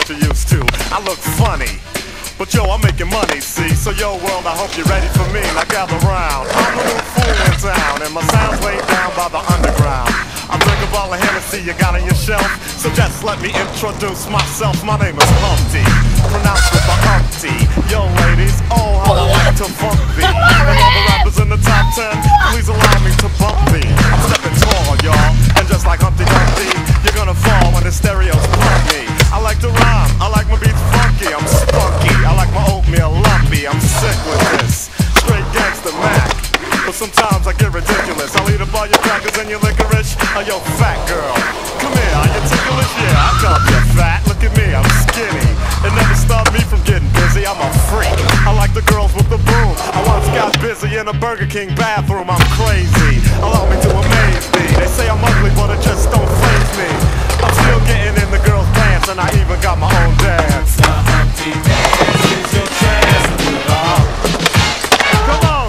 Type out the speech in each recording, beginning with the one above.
you used to. I look funny, but yo, I'm making money, see? So yo, world, I hope you're ready for me. Now gather round. I'm the new fool in town, and my sound's laid down by the underground. I drink a bottle of Hennessy you got on your shelf, so just let me introduce myself. My name is Humpty, pronounced with the Humpty. Yo, ladies, oh, how I like to funk thee. And all the rappers in the top 10, please allow me to bump thee. I'm stepping tall, y'all, and just like Humpty Dumpty, you're gonna fall when the stereos plug me. I like to rhyme, I like my beats funky, I'm spunky, I like my oatmeal lumpy, I'm sick with this, straight gangsta Mac. But sometimes I get ridiculous. I'll eat up all your crackers and your licorice. Oh, yo, fat girl, come here, are you ticklish? Yeah, I called you fat, look at me, I'm skinny. It never stopped me from getting busy, I'm a freak. I like the girls with the boom. I once got busy in a Burger King bathroom, I'm crazy. Allow me to amaze thee. They say I'm ugly, but it just don't faze me. I'm still getting in the girls' pants, and I even got my own dance. The Humpty Dance is your chance to do the hump. Come on!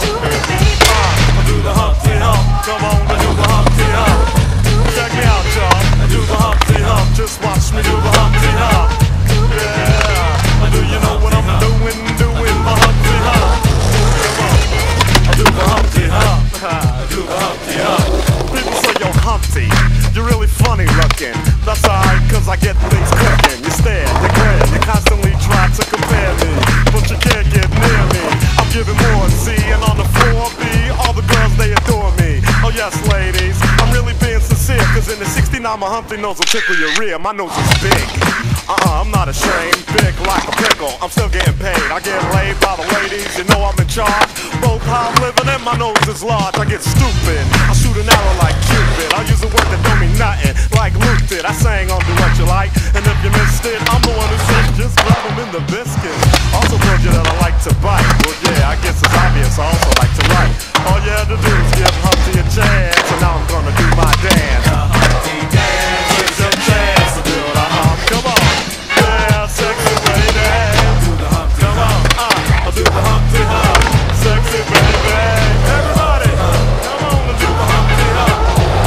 Do the Humpty Hump. Come on, do the Humpty Hump. Check me out, y'all. Do the Humpty Hump. Just watch me do the Humpty Hump. Yeah. Do you know what I'm doing? Doing the Humpty Hump. Come on. Do the Humpty Hump. Do the Humpty Hump. People say, yo, Humpty, you're really funny looking. That's alright, cause I get things cooking. You stare, you glare, you constantly try to compare me, but you can't get near me. I'm giving more, see, and on the floor B, all the girls, they adore me. Oh yes, ladies, I'm really being sincere, cause in the 69 my Humpty nose will tickle your rear. My nose is big, I'm not ashamed. Big like a pickle, I'm still getting paid. I get laid by the ladies, you know I'm in charge. Both how I'm living and my nose is large. I get stupid, I shoot an arrow like Cupid. I use a word that don't mean nothing, like Luke did. I sang on Do What You Like, and if you missed it, I'm the one who said just grab them in the biscuit. Also told you that I like to bite. Well yeah, I guess it's obvious I also like to write. All you had to do is give Humpty a chance, and now I'm gonna do my dance. The Humpty Dance is your chance to do the hump. Come on, yeah, sexy lady. Do the Humpty Hump. I'll do the Humpty Hump, sexy baby. Everybody, come on and do the Humpty Hump.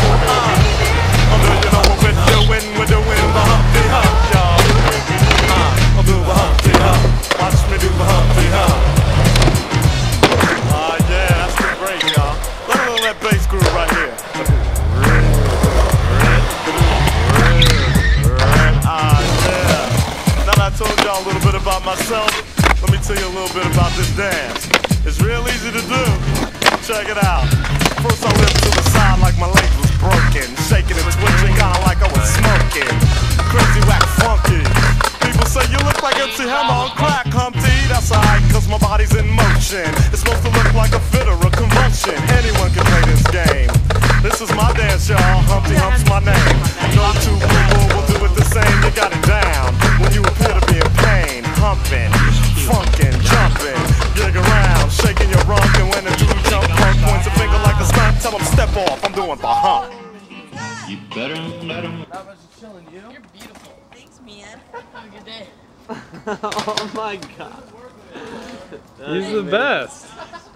Do you know what we're doing? We're doing the Humpty Hump, y'all. I'll do the Humpty Hump. Watch me do the Humpty Hump. Yeah, that's been great, y'all. Look at that bass groove right here. Yeah. Now that I told y'all a little bit about myself, let me tell you a little bit about this dance. It's real easy to do. Check it out. First I lived to the side like my leg was broken, shaking and twitching kinda like I was smoking. Crazy, whack, funky. People say you look like MC Hammer on crack, Humpty. That's alright, cause my body's in motion. It's supposed to look like a fit or a convulsion. Anyone can play this game. This is my dance, y'all. Humpty Hump's my name. No two people will do it the same. You got it down when you appear to be in pain. Humping, funkin', jumping, gig around, shaking your rump. And when the dude jump, punk points a finger like a stunt. Tell him step off. I'm doing the hump. You better let him. How about you chilling, you? You're beautiful. Thanks, man. Have a good day. Oh my god. He's the best.